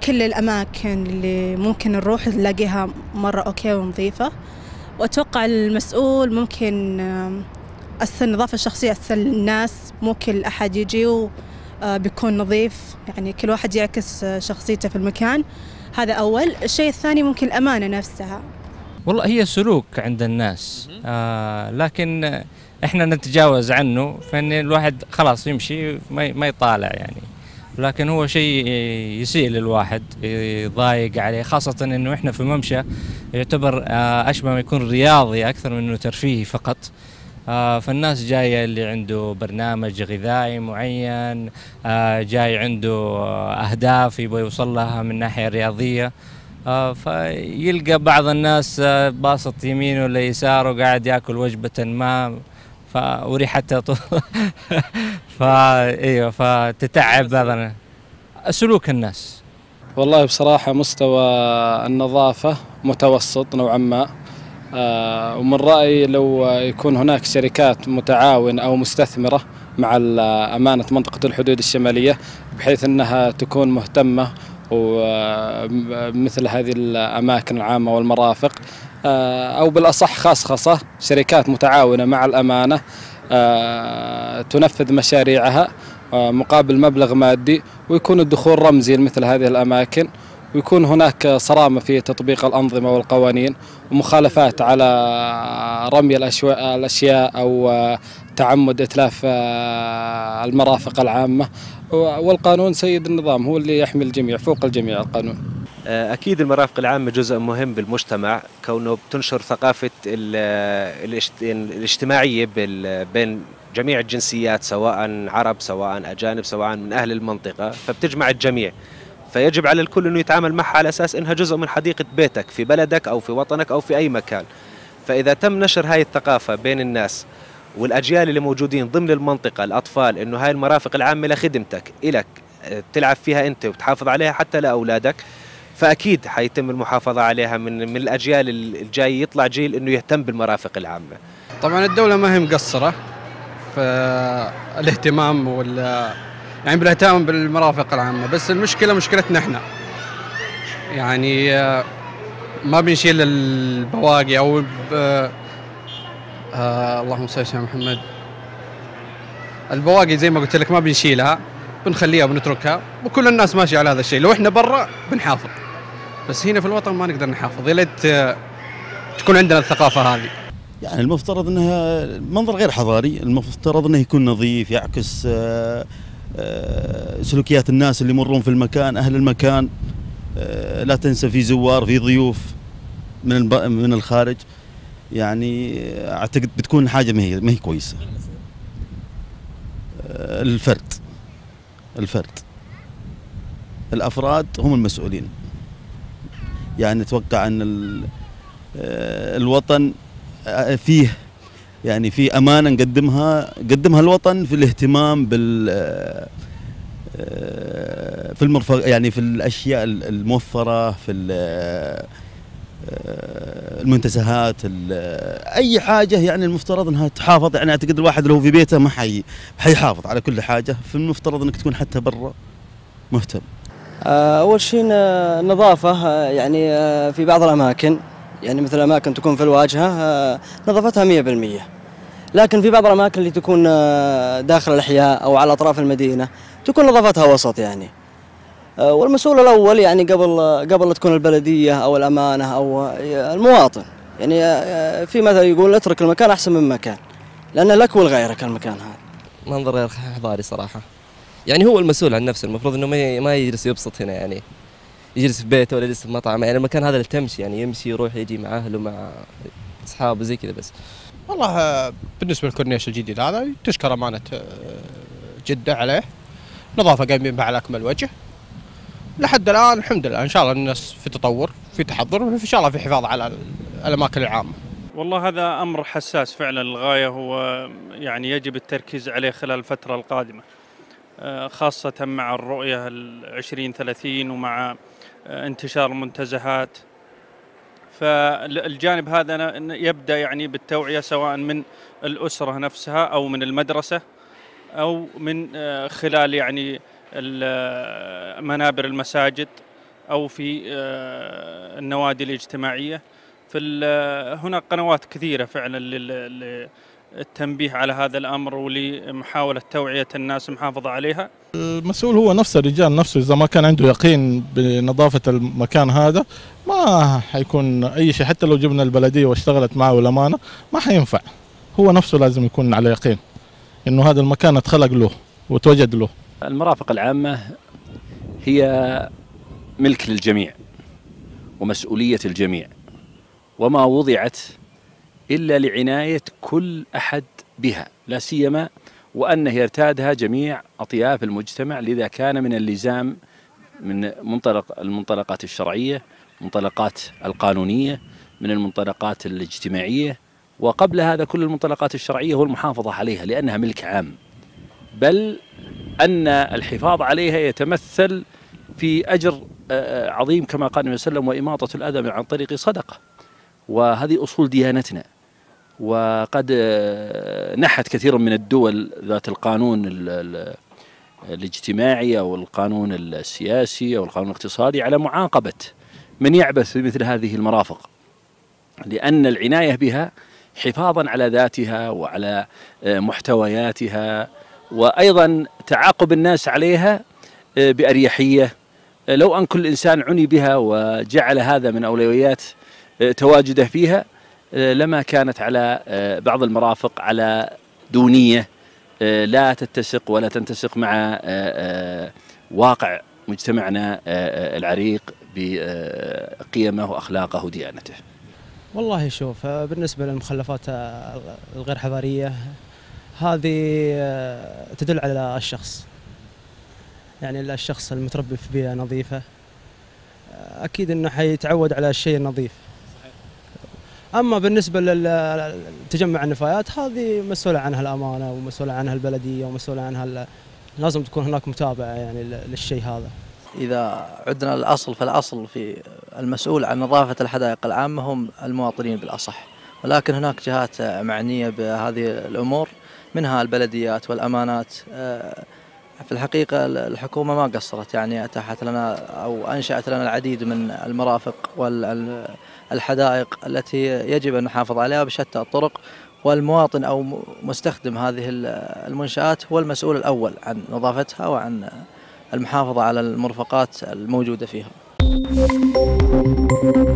كل الأماكن اللي ممكن نروح نلاقيها مرة أوكي ونظيفة. وأتوقع المسؤول ممكن النظافة الشخصية للناس، مو كل أحد يجي بيكون نظيف، يعني كل واحد يعكس شخصيته في المكان. هذا أول. الشيء الثاني ممكن الأمانة نفسها. والله هي سلوك عند الناس، لكن احنا نتجاوز عنه، فإن الواحد خلاص يمشي ما يطالع يعني. لكن هو شيء يسيء للواحد، يضايق عليه، خاصة انه احنا في ممشى يعتبر اشبه ما يكون رياضي اكثر من انه ترفيهي فقط. فالناس جاية اللي عنده برنامج غذائي معين، جاي عنده أهداف يبغى يوصل لها من ناحية رياضية، فيلقى بعض الناس باسط يمينه ولا يساره قاعد يأكل وجبة ما وريحتها ايوه، فتتعب بعضنا سلوك الناس. والله بصراحة مستوى النظافة متوسط نوعا ما، ومن رأيي لو يكون هناك شركات متعاونة أو مستثمرة مع أمانة منطقة الحدود الشمالية، بحيث أنها تكون مهتمة ومثل هذه الأماكن العامة والمرافق، أو بالأصح خاصة شركات متعاونة مع الأمانة تنفذ مشاريعها مقابل مبلغ مادي، ويكون الدخول رمزي لمثل هذه الأماكن، ويكون هناك صرامة في تطبيق الأنظمة والقوانين، ومخالفات على رمي الأشياء أو تعمد إتلاف المرافق العامة. والقانون سيد النظام، هو اللي يحمي الجميع فوق الجميع القانون. أكيد المرافق العامة جزء مهم بالمجتمع، كونه بتنشر ثقافة الاجتماعية بين جميع الجنسيات، سواء عرب سواء أجانب سواء من أهل المنطقة، فبتجمع الجميع. فيجب على الكل أنه يتعامل معها على أساس أنها جزء من حديقة بيتك في بلدك أو في وطنك أو في أي مكان. فإذا تم نشر هاي الثقافة بين الناس والأجيال اللي موجودين ضمن المنطقة، الأطفال، أنه هاي المرافق العامة لخدمتك إلك تلعب فيها أنت وتحافظ عليها حتى لأولادك، فأكيد حيتم المحافظة عليها من الأجيال الجاي، يطلع جيل أنه يهتم بالمرافق العامة. طبعا الدولة ما هي مقصرة في الاهتمام يعني بالاهتمام بالمرافق العامة، بس المشكلة مشكلتنا احنا، يعني ما بنشيل البواقي او اللهم صل على محمد، البواقي زي ما قلت لك ما بنشيلها، بنخليها وبنتركها، وكل الناس ماشيه على هذا الشيء. لو احنا برا بنحافظ، بس هنا في الوطن ما نقدر نحافظ، يا ليت تكون عندنا الثقافة هذه. يعني المفترض انها منظر غير حضاري، المفترض انه يكون نظيف، يعكس سلوكيات الناس اللي يمرون في المكان، اهل المكان. لا تنسى في زوار، في ضيوف من الخارج، يعني اعتقد بتكون حاجه ما هي كويسه. الفرد الافراد هم المسؤولين. يعني اتوقع ان الوطن فيه، يعني في امانه قدمها الوطن في الاهتمام في المرفق، يعني في الاشياء الموفره، في المنتزهات، اي حاجه يعني المفترض انها تحافظ. يعني اعتقد الواحد لو في بيته ما حيحافظ على كل حاجه، فالمفترض انك تكون حتى برا مهتم. اول شيء النظافه، يعني في بعض الاماكن، يعني مثل الاماكن تكون في الواجهه نظافتها 100%، لكن في بعض الاماكن اللي تكون داخل الاحياء او على اطراف المدينه تكون نظافتها وسط يعني. والمسؤول الاول يعني قبل لا تكون البلديه او الامانه او المواطن، يعني في مثل يقول اترك المكان احسن من مكان، لان لك ولغيرك المكان هذا. منظر غير حضاري صراحه، يعني هو المسؤول عن نفسه، المفروض انه ما يجلس يبسط هنا، يعني يجلس في بيته ولا يجلس في مطعم، يعني المكان هذا اللي تمشي، يعني يمشي يروح يجي مع اهله مع اصحابه زي كذا. بس والله بالنسبه للكورنيش الجديد هذا تشكر امانه جده عليه، نظافه قايمين بها على اكمل وجه لحد الان، الحمد لله. ان شاء الله الناس في تطور، في تحضر، وان شاء الله في حفاظ على الاماكن العامه. والله هذا امر حساس فعلا للغايه، هو يعني يجب التركيز عليه خلال الفتره القادمه، خاصه مع الرؤيه 2030 ومع انتشار المنتزهات. فالجانب هذا يبدأ يعني بالتوعية، سواء من الأسرة نفسها أو من المدرسة أو من خلال يعني منابر المساجد، أو في النوادي الاجتماعية. هناك قنوات كثيرة فعلا للتنبيه على هذا الأمر ولمحاولة توعية الناس المحافظة عليها. المسؤول هو نفسه، الرجال نفسه، إذا ما كان عنده يقين بنظافة المكان هذا ما حيكون أي شيء، حتى لو جبنا البلدية واشتغلت معه والأمانة ما حينفع. هو نفسه لازم يكون على يقين إنه هذا المكان اتخلق له وتوجد له. المرافق العامة هي ملك للجميع ومسؤولية الجميع، وما وضعت إلا لعناية كل أحد بها، لا سيما وأنه يرتادها جميع أطياف المجتمع، لذا كان من اللزام من المنطلقات الشرعية، منطلقات القانونية، من المنطلقات الاجتماعية، وقبل هذا كل المنطلقات الشرعية هو المحافظة عليها لأنها ملك عام، بل أن الحفاظ عليها يتمثل في أجر عظيم كما قال النبي صلى الله عليه وسلم: وإماطة الأذى عن طريق صدقة. وهذه أصول ديانتنا، وقد نحت كثير من الدول ذات القانون الاجتماعي أو القانون السياسي أو القانون الاقتصادي على معاقبة من يعبث بمثل هذه المرافق، لأن العناية بها حفاظا على ذاتها وعلى محتوياتها، وأيضا تعاقب الناس عليها بأريحية. لو أن كل إنسان عني بها وجعل هذا من أولويات تواجده فيها لما كانت على بعض المرافق على دونية لا تتسق ولا تنتسق مع واقع مجتمعنا العريق بقيمه وأخلاقه وديانته. والله شوف، بالنسبة للمخلفات الغير حضارية هذه تدل على الشخص، يعني الشخص المتربي في بيئة نظيفة أكيد أنه حيتعود على الشيء النظيف. أما بالنسبة لتجمع النفايات هذه مسؤولة عنها الأمانة ومسؤولة عنها البلدية ومسؤولة عنها لازم تكون هناك متابعة يعني للشيء هذا. إذا عدنا للأصل فالأصل في المسؤول عن نظافة الحدائق العامة هم المواطنين بالأصح، ولكن هناك جهات معنية بهذه الأمور منها البلديات والأمانات. في الحقيقة الحكومة ما قصرت، يعني أتاحت لنا أو أنشأت لنا العديد من المرافق والحدائق التي يجب أن نحافظ عليها بشتى الطرق، والمواطن أو مستخدم هذه المنشآت هو المسؤول الأول عن نظافتها وعن المحافظة على المرفقات الموجودة فيها.